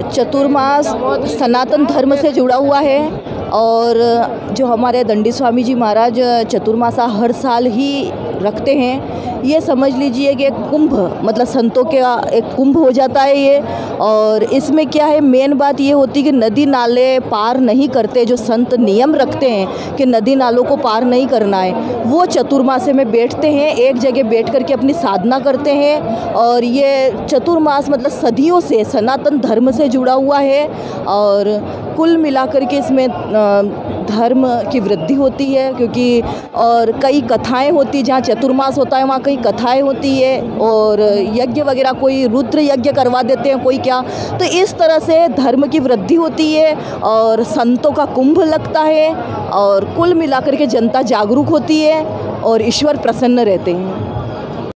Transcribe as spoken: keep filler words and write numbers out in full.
चतुर्मास सनातन धर्म से जुड़ा हुआ है और जो हमारे दंडी स्वामी जी महाराज चतुर्मासा हर साल ही रखते हैं। ये समझ लीजिए कि एक कुंभ, मतलब संतों का एक कुंभ हो जाता है ये। और इसमें क्या है, मेन बात ये होती है कि नदी नाले पार नहीं करते, जो संत नियम रखते हैं कि नदी नालों को पार नहीं करना है, वो चतुर्मासे में बैठते हैं, एक जगह बैठ कर के अपनी साधना करते हैं। और ये चतुर्मास मतलब सदियों से सनातन धर्म से जुड़ा हुआ है और कुल मिलाकर के इसमें धर्म की वृद्धि होती है, क्योंकि और कई कथाएं होती, जहाँ चतुर्मास होता है वहाँ कई कथाएं होती है और यज्ञ वगैरह, कोई रुद्र यज्ञ करवा देते हैं, कोई क्या। तो इस तरह से धर्म की वृद्धि होती है और संतों का कुंभ लगता है और कुल मिलाकर के जनता जागरूक होती है और ईश्वर प्रसन्न रहते हैं।